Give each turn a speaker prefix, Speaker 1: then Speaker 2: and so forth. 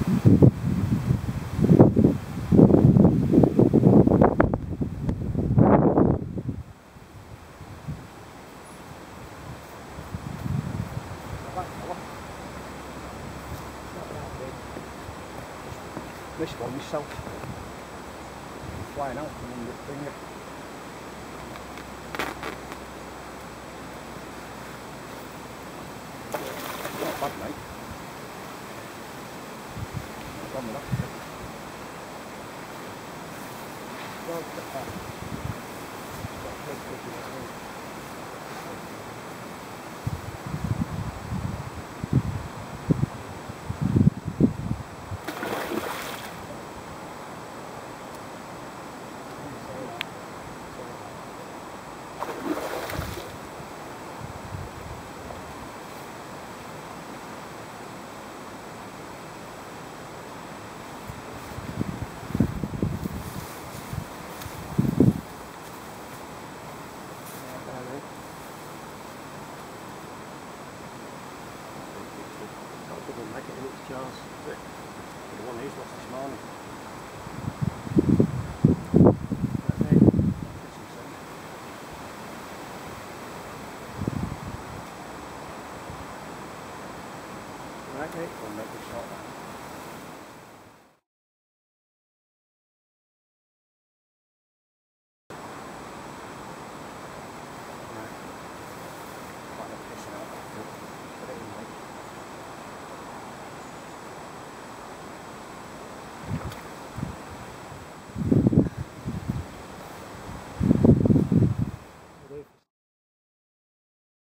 Speaker 1: This one myself, flying out from under the finger. Not bad, mate. Not done with that. Well, look at that. Make it in its jars, that's it. The one he's lost this morning. Right, mate, we'll make this short.